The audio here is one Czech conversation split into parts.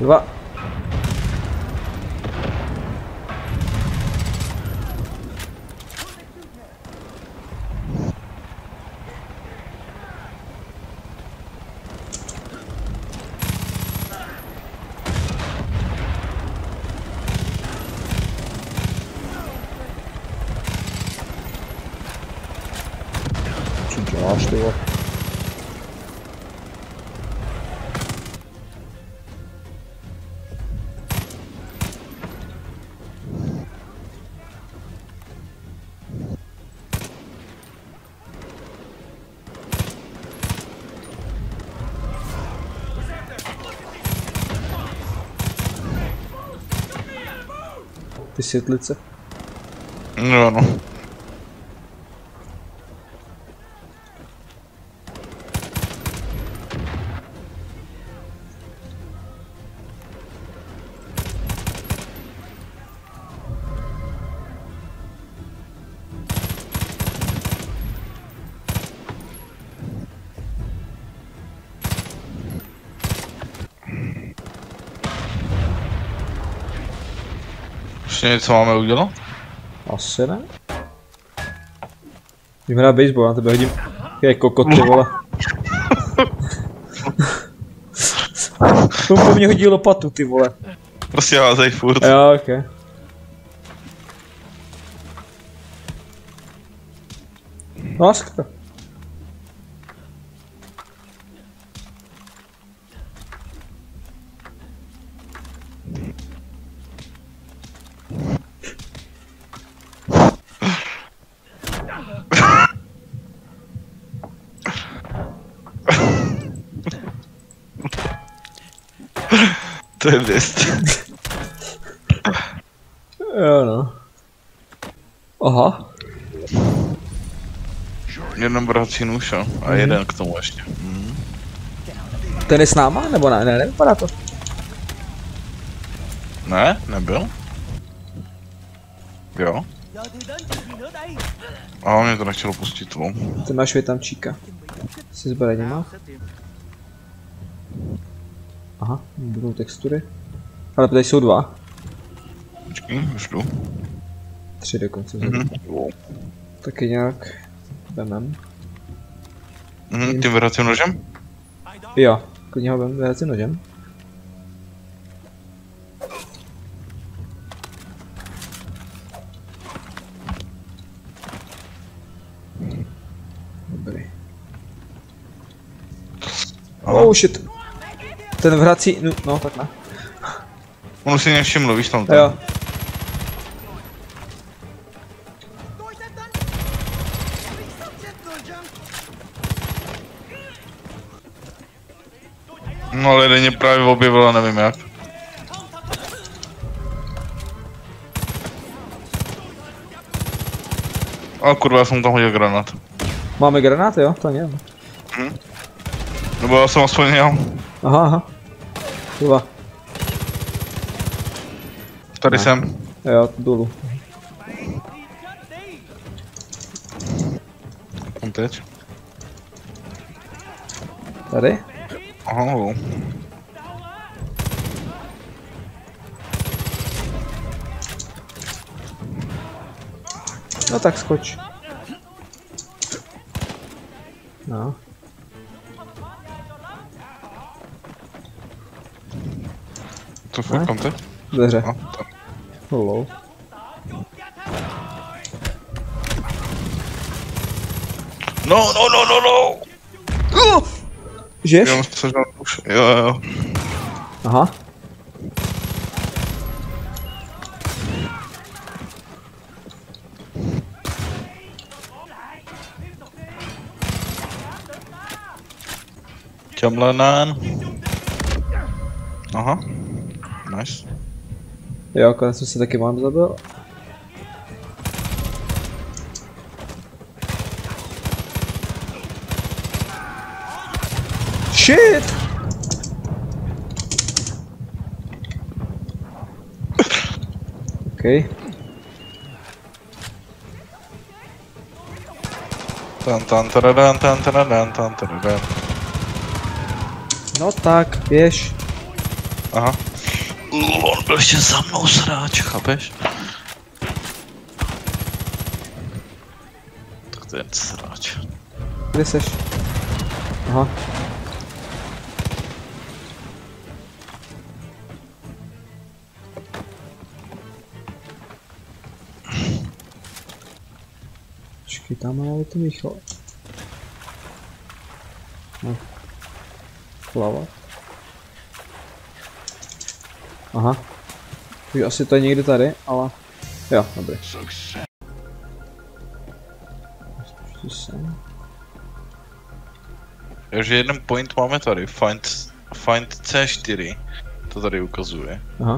2. Co děláš, ty vole? Ty světlice. No, no. Ještě něco máme udělat? Asi ne. Jdeme na baseball, na tebe hodím. Je kokot, ty vole. To po mně hodí lopatu, ty vole. Prostě házej furt. Jo, ok. Láska. To je věst. Jo no. Aha. Jenom vrací nůž, jo. A jeden k tomu ještě. Ten je s náma? Nebo ne? Ne, nevypadá to. Ne, nebyl. Jo. A mě to nechtělo pustit, tvou. Ten máš větamčíka. Si zbraněma. Aha, budou textury. Ale tady jsou 2. Počkej, už jdu. 3 dokonce. Taky nějak vemem. Tím vracím nožem? Jo, klidně ho vem vracím nožem. Dobrý. Oh shit. Ten vrací, no tak ne. On si nevšiml, víš tam to. Jo. No ale jeden mě právě objevil, nevím jak. A kurva, já jsem tam hodil granát. Máme granáty, jo? To nevím. Nebo já jsem aspoň měl. Aha. Kurva. Tady jsem. Jo, dolů. Tam teď. Tady? Aha, no. No tak skoč. No. Co fakt tam teď? Dveře. A, tam. Hello. No. Žiješ? Jo, sežal už. Jo. Aha. Čamlanán. Aha. Nice. Jo, akorát jsem se taky mám zabil. Shit! Okay. Tan. No tak, běž. Aha. On byl ještě za mnou sráč, chápeš? Tak to je sráč. Kde seš? Aha. Počkej, tam je to Michal. No. Plavat. Aha. Takže asi to je někde tady, ale... Jo, dobrý. Takže jeden point máme tady, find C4, to tady ukazuje. Aha.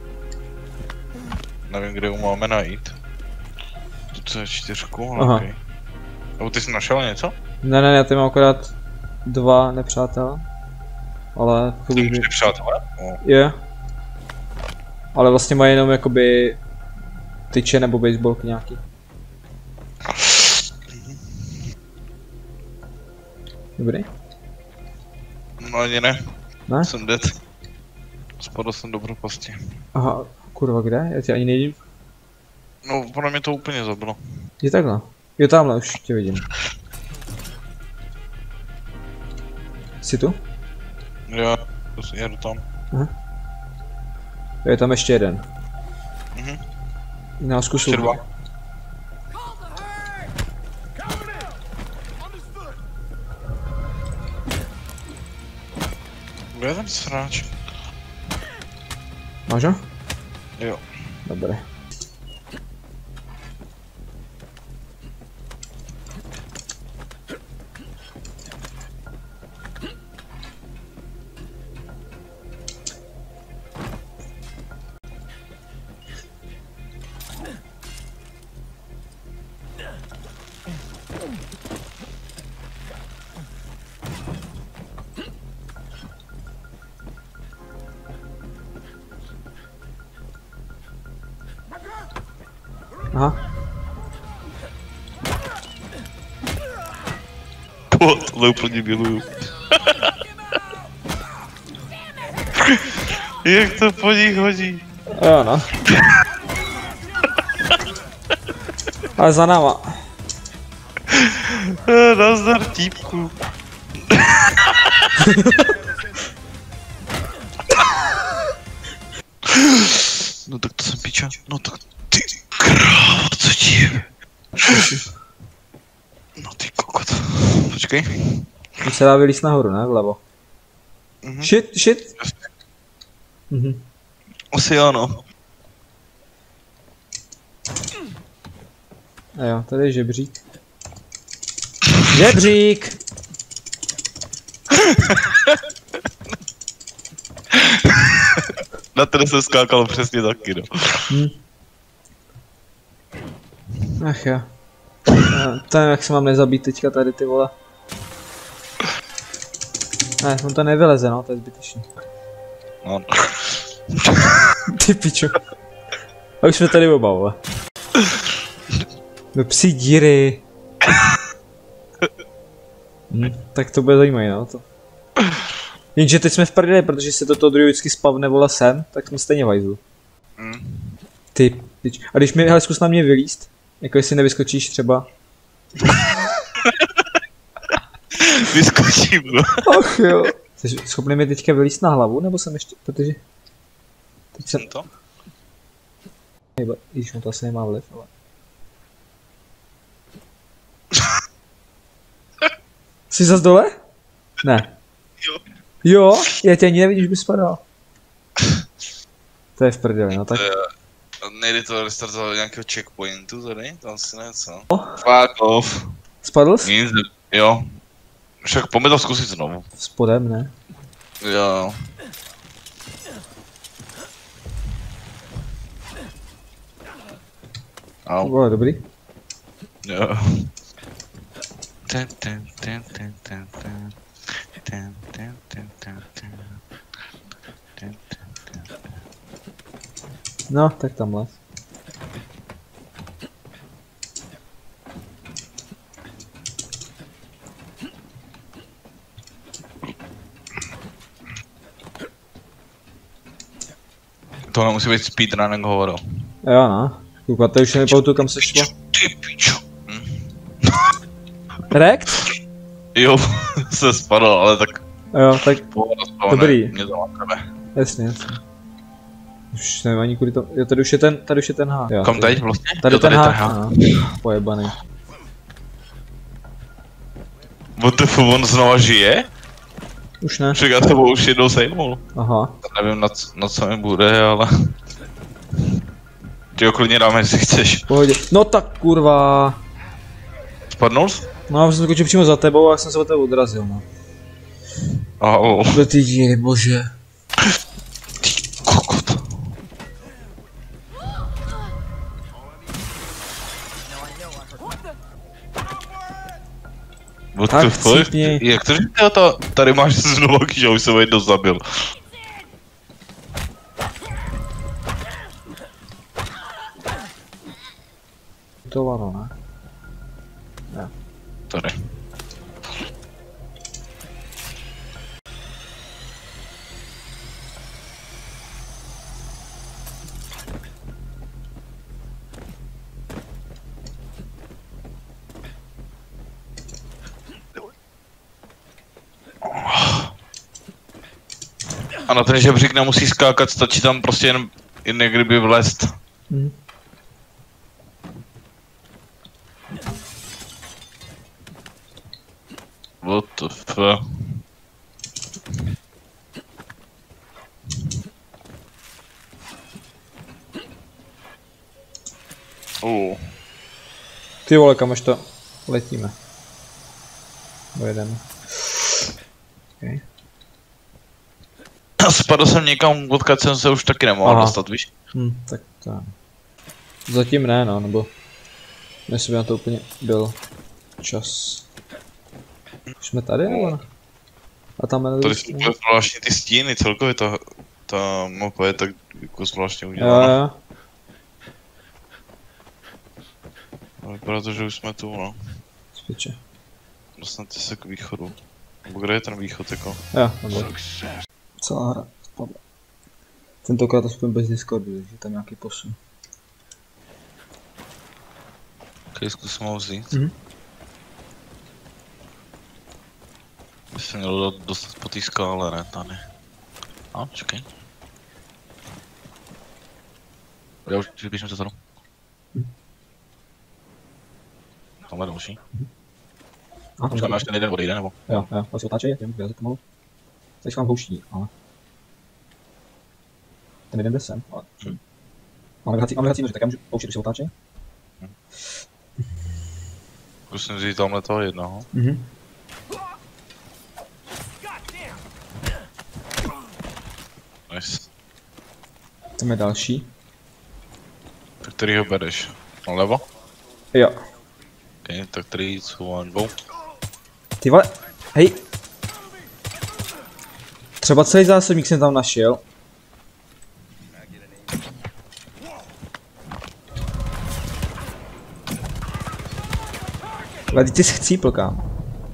Nevím, kde ho máme najít. Tu C4, ale Aha. okej. Nebo ty jsi našel něco? Ne, já tady mám akorát 2 nepřátel. Ale Ty můžeš přátelé? je. Ale vlastně mají jenom jakoby tyče nebo baseballky nějaký. Dobrý. No ani ne. Ne? Jsem dead. Spadl jsem do propasti. Aha, kurva, kde? Já tě ani nevidím. No, podle mě to úplně zabilo. Je takhle. Jo, tamhle už tě vidím. Jsi tu? Já jedu tam. Aha. Jo, je tam ještě jeden. Mhm. No, zkusil. Ještě dva. Kde je ten sráč? Máš ho? Jo. Dobré. Aha. Tohle úplně miluju. Jak to po nich hodí? Jo, no. Ale za náma. Nazdar típku. No tak to jsem piča. No tak ty krávo, co ti je? No ty kokot. Počkej. Už se dá vylíst nahoru, ne? Vlevo. Mhm. Shit. Mhm. Asi ano. A jo, tady je žebřík. Žebřík! Na ten se skákalo přesně taky, no. Ach jo. To nevím, jak se mám nezabít teďka tady, ty vole. Ne, on to nevyleze, no, to je zbytečný. No. Ty pičo. A už jsme tady oba, vole. Do psí díry. Tak to bude zajímavé, no to. Jenže teď jsme v prdeli, protože se toto druhý vždycky spavne, vole, sem, tak jsme stejně vajzlu. Ty pič. A když mi, hele, zkus na mě vylíst. Jako jestli nevyskočíš třeba. Vyskočím, no. Ach jo. Jsi schopný mi teďka vylíst na hlavu, nebo jsem ještě, protože... Teď jsem... To? Když mu to asi nemá vliv, ale... Jsi zas dole? Ne. Jo. Jo? Já tě ani nevidím, že by spadal. To je v prdeli, no tak... Nejde to restartovat nějakého checkpointu tady? Tam si něco. Fuck off. Spadl jsi? Nic, jo. Však pojďme to zkusit znovu. Spodem, ne? Jo. To bylo dobrý. Jo. No, tak tam les. tohle musí být speedrunning hovoru. Jo, no. Koukat, tady už se nepamatuju, kam se šlo. Ty pičo. Rekt? Jo, se spadl, ale tak... Jo, tak dobrý. Mě to má tebe. Jasně. Už nevím ani kudy to... Jo, tady už je ten H. Jo, kam teď vlastně? Tady jo, ten tady H. No, pojebaný. What the fuck, on znova žije? Už ne. Však já to už jednou sejmul. Aha. Nevím na co mi bude, ale... Ty ho klidně dáme, jestli chceš. Pohodě. No tak kurva. Spadnul jsi? No já jsem skočil přímo za tebou a jsem se od tebe odrazil, no. Ahoj. Do ty díry, bože. Ty kokot. What the fuck? Jak to říká to? Tady máš znovu, že už jsem jednou zabil. To ano, ne? Ne. Tady. A na ten žebřík nemusí skákat, stačí tam prostě jen kdyby vlézt. What the fuck? Ty vole, kam až to letíme. Dojedeme. Okay. Spadl jsem někam, odkud jsem se už taky nemohl dostat, víš? Tak to... Zatím ne, no, nebo... Myslím, že na to úplně byl čas. Už jsme tady, nebo ne? A tam je... Tady jsou zvláštní ty stíny, celkově ta mapa je tak jako zvláštně udělaná. Jo. Ale vypadá to, že už jsme tu, no. Spíče. Dostanete se k východu. Nebo kde je ten východ, jako? Jo, nebo... Celá hra spadla. Tentokrát aspoň bez Discordu, takže tam nějaký posun. Ok, zkusím ho vzít. By se mělo dostat po té skále, ne? Tady. A, čekej. Já už běžím zezadu. Tamhle další. Počkáme, až ten jeden odejde, nebo? Jo, ale se otáčej, jdem vyrazit pomalu. Teď vám pouští, ale... Ten jeden jde sem, ale... Máme vyhací nože, tak já můžu pouštět, když se otáčej. Zkusím vzít tamhle toho jednoho. Nice. Tam je další. Tak který ho bereš? Nalevo? Jo. Ok, tak 3, 2, 1, go. Ty vole, hej. Třeba celý zásobník jsem tam našel. Ale ty jsi chcípl, kámo.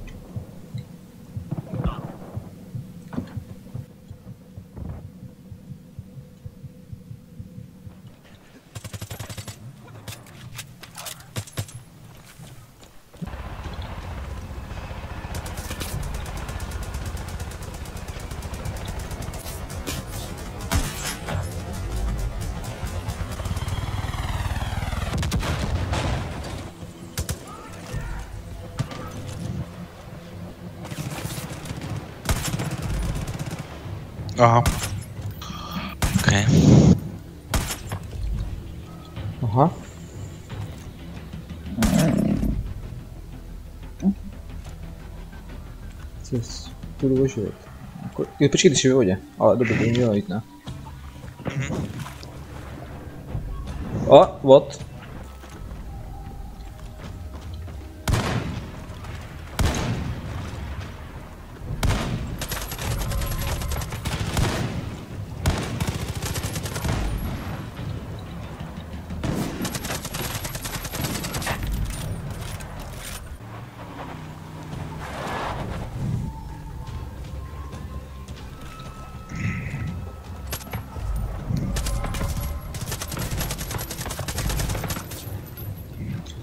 Aha. Ok. Aha. Tu budu oživit. Počkej, když je ve vodě. Ale dobře, to mělo jít, ne? What?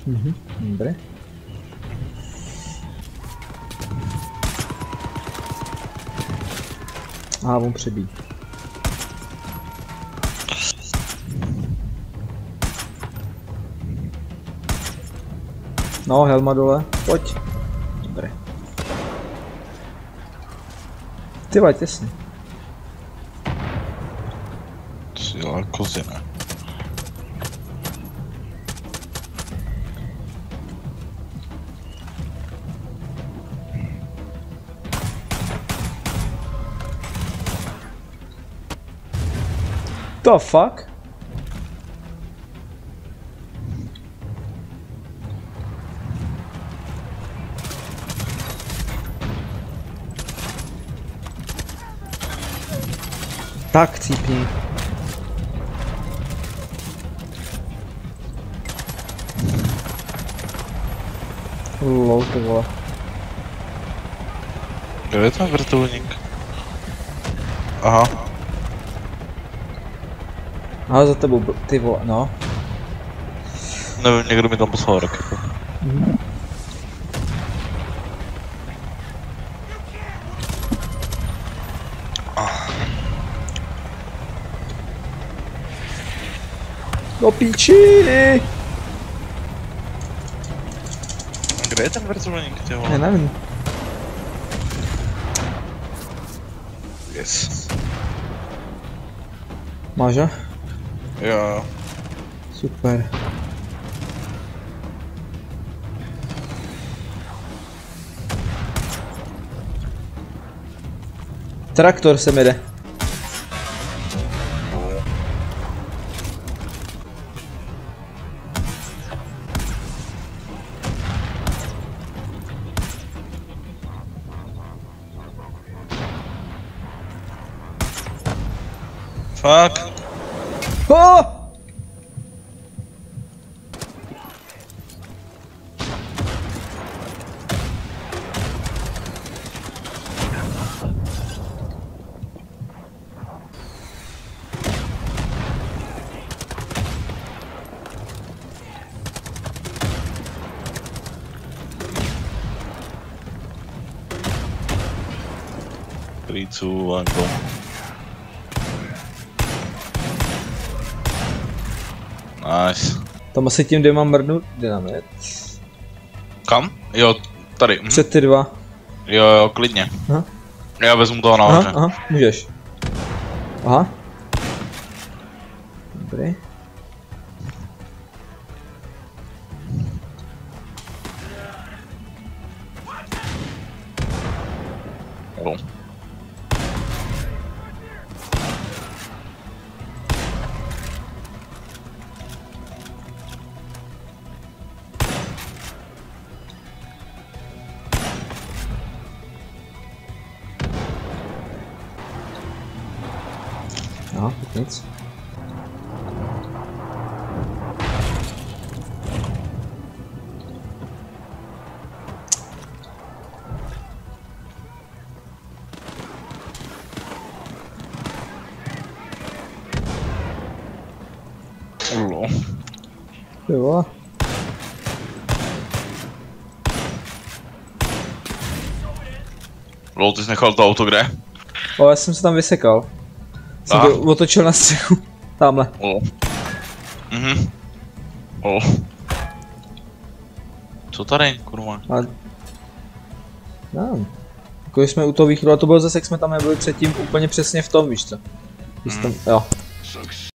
Dobré. A on přebíjí. No, helma dole, pojď. Dobré. Ty vole, těsně. Síla kozina. The fuck? Tak cípni. Lol, ty vole. Kde je ten vrtulník? Aha. Aha, za tebou, ty vole, no. Nevím, někdo mi tam poslal raketu. Do píči! Kde je ten vrtulník, ty Já vole? nevím. Yes. Máš ho? Jo. Super. Traktor se mi jde. Fuck. Oh! Three, two, one, go. Nice. Tam asi tím, kde mám mrdnout dynamit. Kam? Jo, tady. Před ty dva. Jo, klidně. Aha. Já vezmu toho nahoře. Aha, můžeš. Aha. Dobrý. Jo. Aha, tak nic. Ulo. Ty vole. Lol, ty jsi nechal to auto kde? O, já jsem se tam vysekal. Jsem to otočil na střechu. Tamhle. Lol. Lol. Co tady, kurva? Ale... No. Jako jsme u toho východu, a to bylo zase, jak jsme tam nebyli předtím úplně přesně v tom, víš co? Když tam, jo.